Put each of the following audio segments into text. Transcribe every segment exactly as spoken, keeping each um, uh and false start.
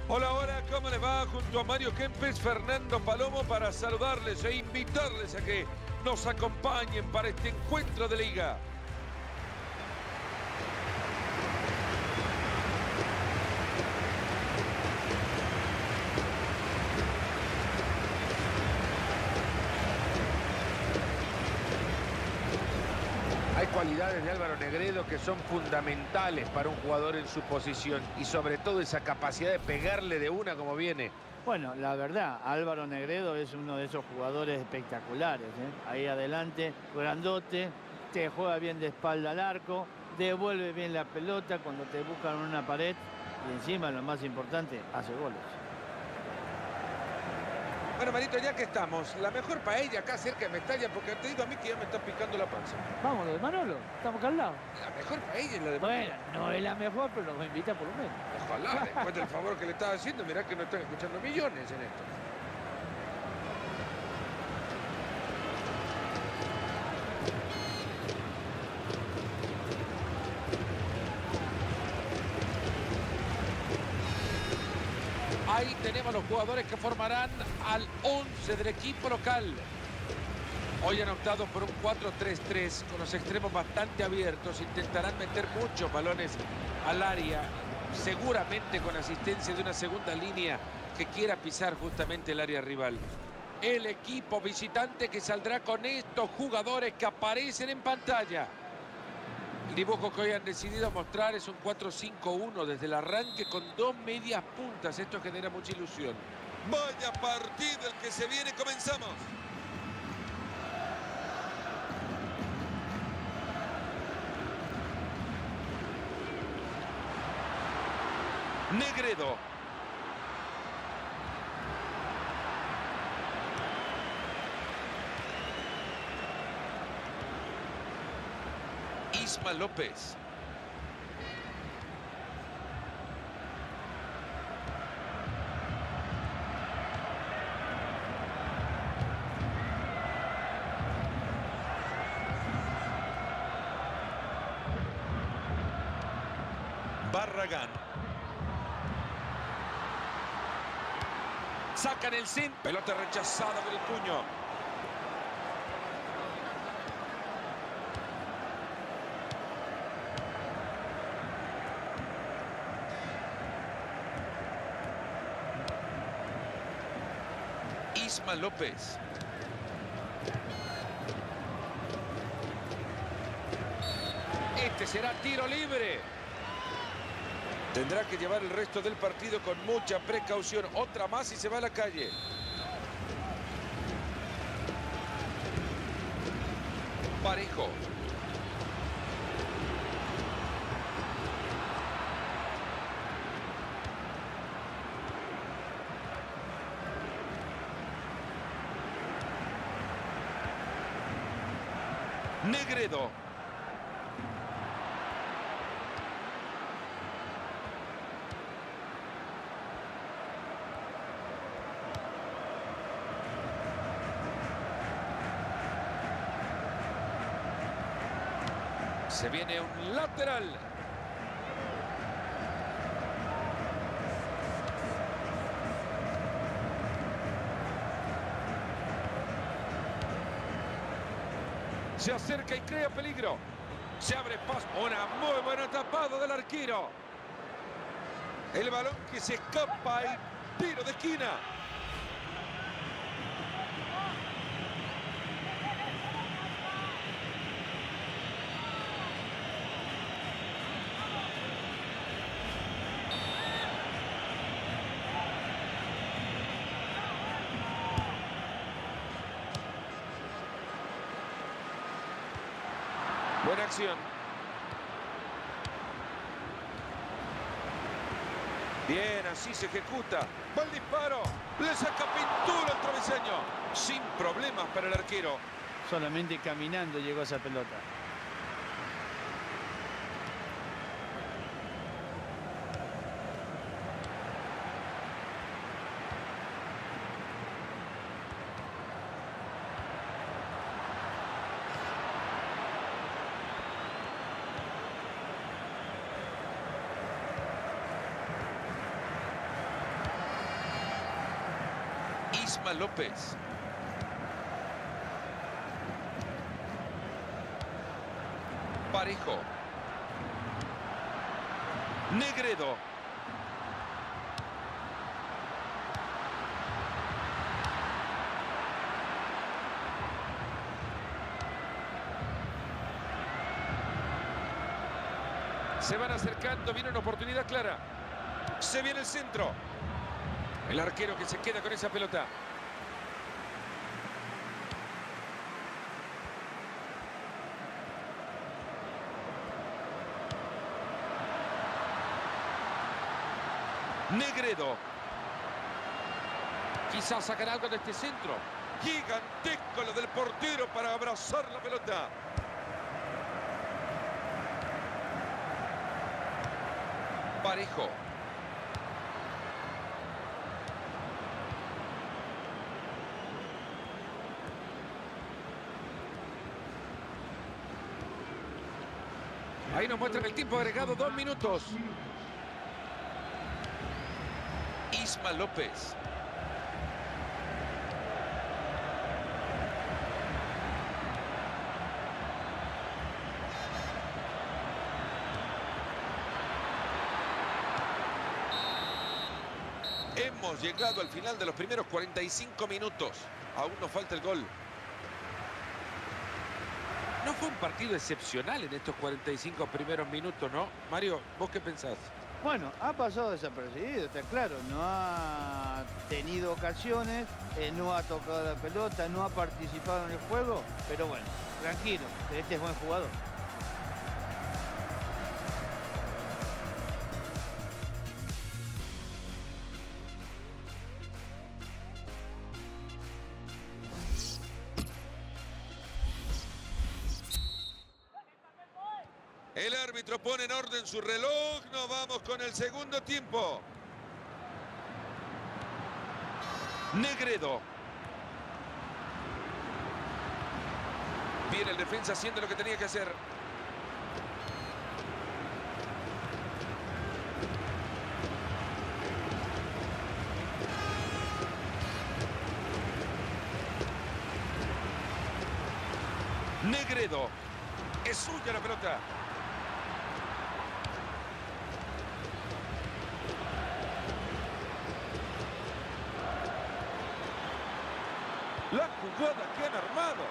Hola, hola, ¿cómo les va? Junto a Mario Kempes, Fernando Palomo para saludarles e invitarles a que nos acompañen para este encuentro de liga. Hay cualidades de Álvaro Negredo que son fundamentales para un jugador en su posición y sobre todo esa capacidad de pegarle de una como viene. Bueno, la verdad, Álvaro Negredo es uno de esos jugadores espectaculares, ¿eh? Ahí adelante, grandote, te juega bien de espalda al arco, devuelve bien la pelota cuando te buscan una pared y encima, lo más importante, hace goles. Bueno, Marito, ya que estamos, la mejor paella acá cerca de Mestalla, porque te digo a mí que ya me está picando la panza. Vamos, lo de Manolo, estamos acá al lado. La mejor paella es la de Manolo. Bueno, no es la mejor, pero nos invita por lo menos. Ojalá, después del favor que le estaba haciendo, mirá que no están escuchando millones en esto. Ahí tenemos los jugadores que formarán al once del equipo local. Hoy han optado por un cuatro tres tres con los extremos bastante abiertos. Intentarán meter muchos balones al área, seguramente con asistencia de una segunda línea que quiera pisar justamente el área rival. El equipo visitante que saldrá con estos jugadores que aparecen en pantalla. El dibujo que hoy han decidido mostrar es un cuatro cinco uno desde el arranque con dos medias puntas. Esto genera mucha ilusión. Vaya partido el que se viene, comenzamos. Negredo. Isma López. Barragán. Sacan el sin. Pelota rechazada con el puño. Isma López. Este será tiro libre. Tendrá que llevar el resto del partido con mucha precaución. Otra más y se va a la calle. Parejo. Negredo. Se viene un lateral. Se acerca y crea peligro. Se abre paso. Una muy buena tapada del arquero. El balón que se escapa y tiro de esquina. Buena acción. Bien, así se ejecuta. Va el disparo. Le saca pintura al travesaño. Sin problemas para el arquero. Solamente caminando llegó esa pelota. Isma López. Parejo. Negredo. Se van acercando, viene una oportunidad clara. Se viene el centro. El arquero que se queda con esa pelota. Negredo. Quizás sacar algo de este centro. Gigantesco lo del portero para abrazar la pelota. Parejo. Ahí nos muestran el tiempo agregado, dos minutos. Isma López. Hemos llegado al final de los primeros cuarenta y cinco minutos. Aún nos falta el gol. No fue un partido excepcional en estos cuarenta y cinco primeros minutos, ¿no? Mario, ¿vos qué pensás? Bueno, ha pasado desapercibido, está claro. No ha tenido ocasiones, eh, no ha tocado la pelota, no ha participado en el juego. Pero bueno, tranquilo, este es buen jugador. El árbitro pone en orden su reloj. Nos vamos con el segundo tiempo. Negredo. Viene el defensa haciendo lo que tenía que hacer. Negredo. Es suya la pelota. La jugada que han armado.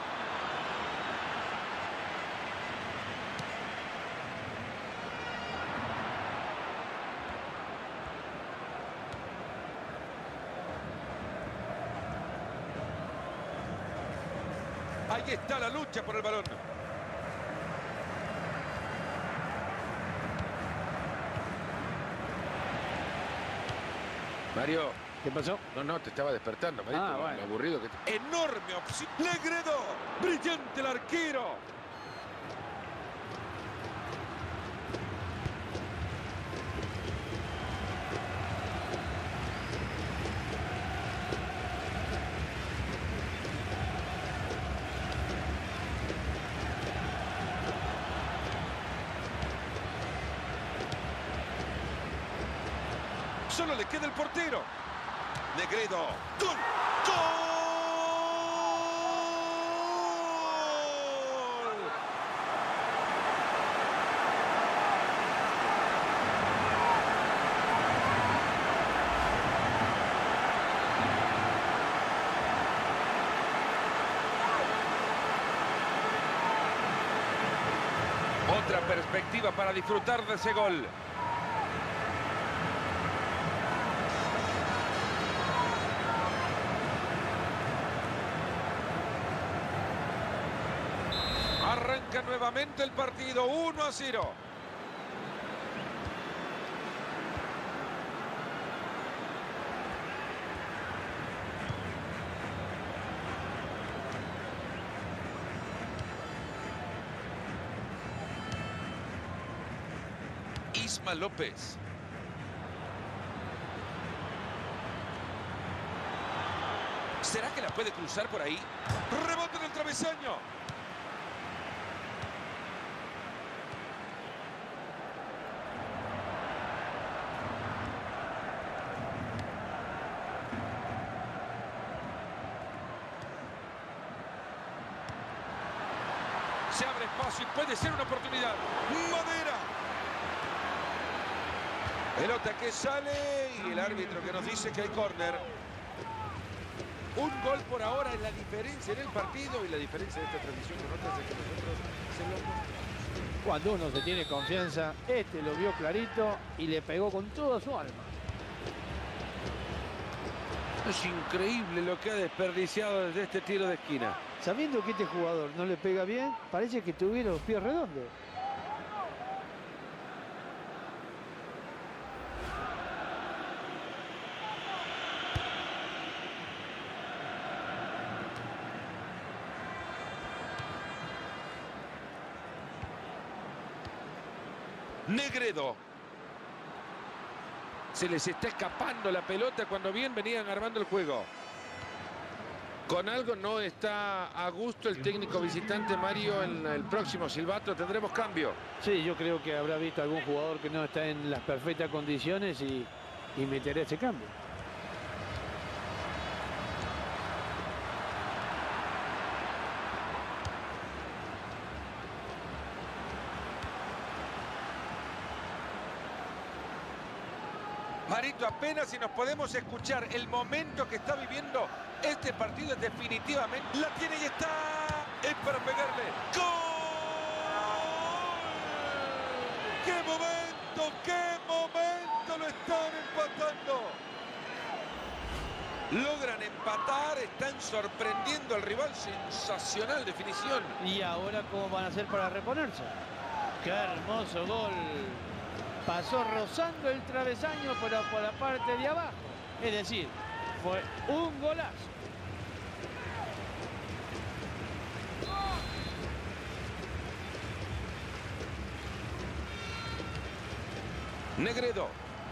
Ahí está la lucha por el balón. Mario. ¿Qué pasó? No, no, te estaba despertando, Marito. Ah, bueno. Lo aburrido que te... Enorme opción. Negredo. Brillante el arquero. Solo le queda el portero. Negredo. ¡Gol! ¡Gol! Otra perspectiva para disfrutar de ese gol. Arranca nuevamente el partido, uno a cero. Isma López. ¿Será que la puede cruzar por ahí? Rebote en el travesaño. Se abre espacio y puede ser una oportunidad. Madera. Pelota que sale y el árbitro que nos dice que hay córner. Un gol por ahora es la diferencia en el partido y la diferencia de esta transmisión con otras es que nosotros se lo... Cuando uno se tiene confianza, este lo vio clarito y le pegó con toda su alma. Es increíble lo que ha desperdiciado desde este tiro de esquina. Sabiendo que este jugador no le pega bien, parece que tuviera los pies redondos. Negredo. Se les está escapando la pelota cuando bien venían armando el juego. Con algo no está a gusto el técnico visitante, Mario. En el próximo silbato tendremos cambio. Sí, yo creo que habrá visto algún jugador que no está en las perfectas condiciones y, y meterá ese cambio. Marito, apenas si nos podemos escuchar. El momento que está viviendo este partido es definitivamente... La tiene y está... Es para pegarle. ¡Gol! ¡Qué momento! ¡Qué momento! Lo están empatando. Logran empatar. Están sorprendiendo al rival. Sensacional definición. ¿Y ahora cómo van a hacer para reponerse? ¡Qué hermoso gol! Pasó rozando el travesaño, pero por la parte de abajo. Es decir, fue un golazo. Negredo.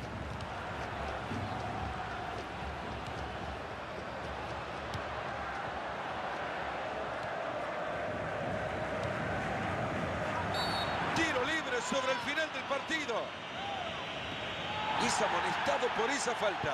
Tiro libre sobre el final del partido. Y es amonestado por esa falta.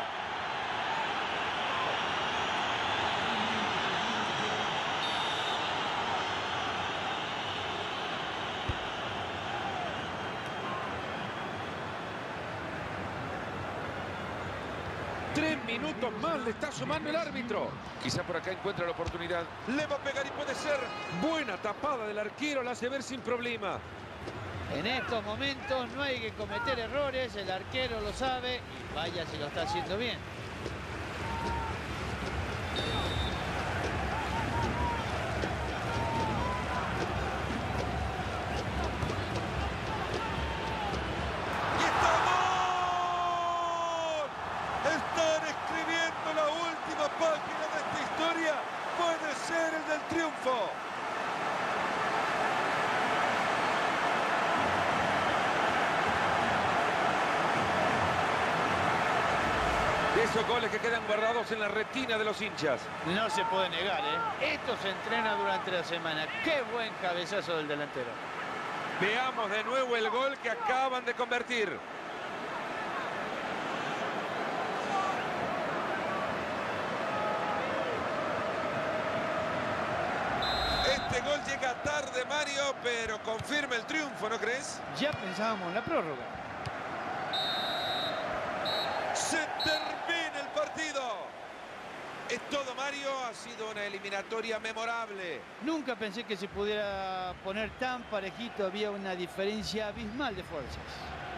Tres minutos más le está sumando el árbitro. Quizá por acá encuentra la oportunidad. Le va a pegar y puede ser. Buena tapada del arquero, la hace ver sin problema. En estos momentos no hay que cometer errores, el arquero lo sabe y vaya si lo está haciendo bien. ¡Y está gol! Están escribiendo la última página de esta historia. Puede ser el del triunfo. Esos goles que quedan guardados en la retina de los hinchas. No se puede negar, ¿eh? Esto se entrena durante la semana. ¡Qué buen cabezazo del delantero! Veamos de nuevo el gol que acaban de convertir. Este gol llega tarde, Mario, pero confirma el triunfo, ¿no crees? Ya pensábamos en la prórroga. Se termina el partido. Es todo, Mario. Ha sido una eliminatoria memorable. Nunca pensé que se pudiera poner tan parejito. Había una diferencia abismal de fuerzas.